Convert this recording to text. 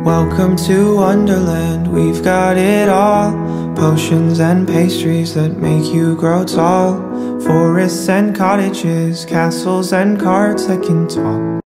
Welcome to Wonderland, we've got it all. Potions and pastries that make you grow tall. Forests and cottages, castles and carts that can talk.